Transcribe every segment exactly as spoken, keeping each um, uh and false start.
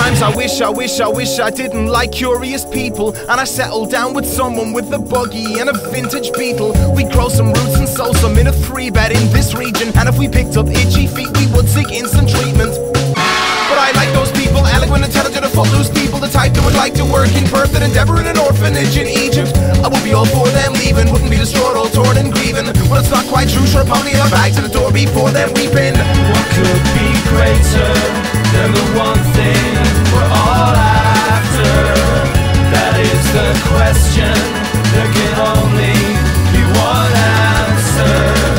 Sometimes I wish, I wish, I wish I didn't like curious people, and I settled down with someone with a buggy and a vintage Beetle. We'd grow some roots and sow some in a three bed in this region, and if we picked up itchy feet we would seek instant treatment. But I like those people, eloquent, intelligent, and footloose people, the type that would like to work in Perth and endeavour in an orphanage in Egypt. I would be all for them leaving, wouldn't be distraught, all torn and grieving. Well, it's not quite true, sure, probably have a bag to the door before them weeping. What could be greater than the one thing we're all after? That is the question, there can only be one answer.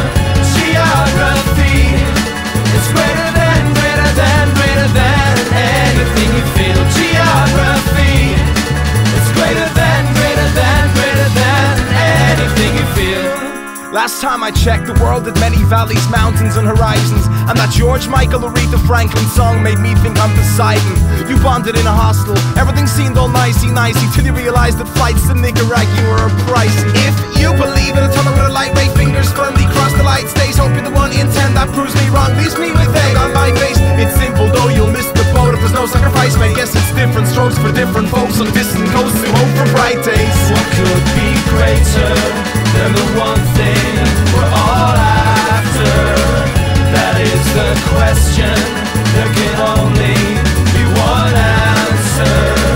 Geography, it's greater than, greater than, greater than anything you feel. Geography, it's greater than, greater than, greater than anything you feel. Last time I checked, the world had many valleys, mountains and horizons, and that George Michael Aretha Franklin song made me think I'm Poseidon. You bonded in a hostel, everything seemed all nicey-nicey, till you realised that flights to Nicaragua are pricey. If you believe in a tunnel with a lightweight, fingers firmly cross the light stays, hoping the one in ten that proves me wrong leaves me with egg on my face. It's simple though, you'll miss the boat if there's no sacrifice made. Guess it's different strokes for different folks on distant coasts who hope for bright days. What could be greater than the one thing we're all after? That is the question, there can only be one answer.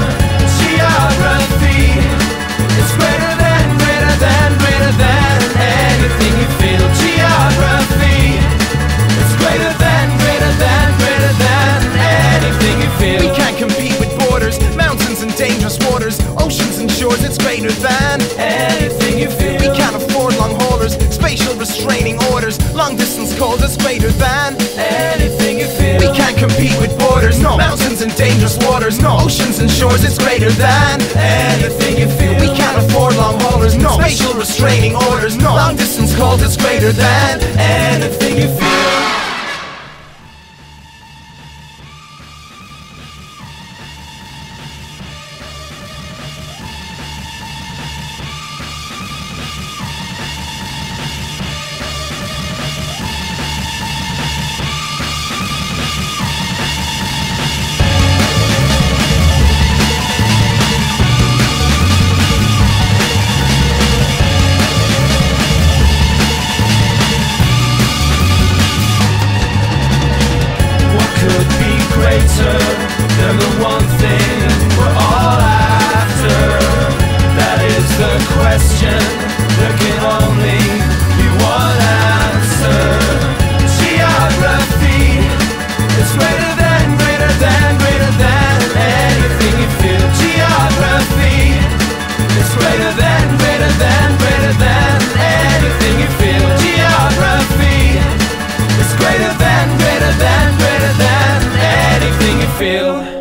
Geography, it's greater than, greater than, greater than anything you feel. Geography, it's greater than, greater than, greater than anything you feel. We can't compete with borders, mountains and dangerous waters, oceans and shores, it's greater than anything you feel. We can't afford long haulers, spatial restraining orders, long distance calls, it's greater than anything you feel. We can't compete with borders, no, mountains and dangerous waters, no, oceans and shores, it's greater than anything you feel. We can't afford long haulers, no, spatial restraining orders, no, long distance calls, it's greater than anything you feel. Than the one thing we're all after. That is the question, there can only be one answer. Geography, it's greater than, greater than, greater than anything you feel. Geography, it's greater than, greater than, greater than anything you feel. Geography, it's greater than, greater than, greater than anything you feel.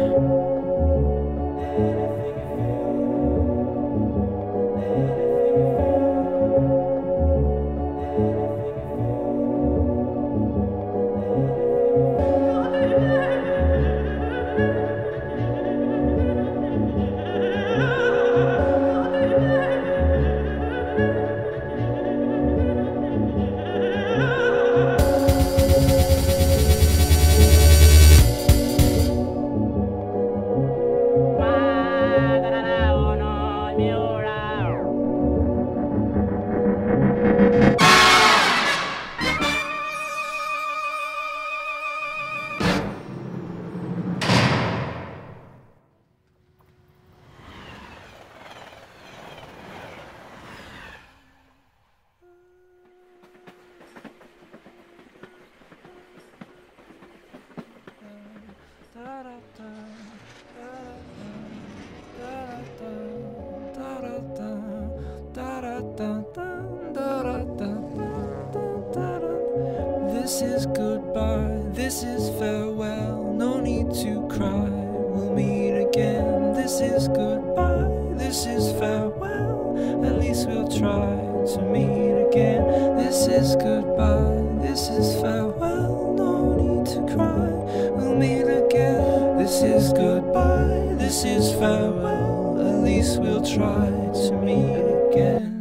This is goodbye, this is farewell, no need to cry, we'll meet again. This is goodbye, this is farewell, at least we'll try to meet again. This is goodbye, this is farewell, no need to cry, we'll meet again. This is goodbye, this is farewell, at least we'll try to meet again.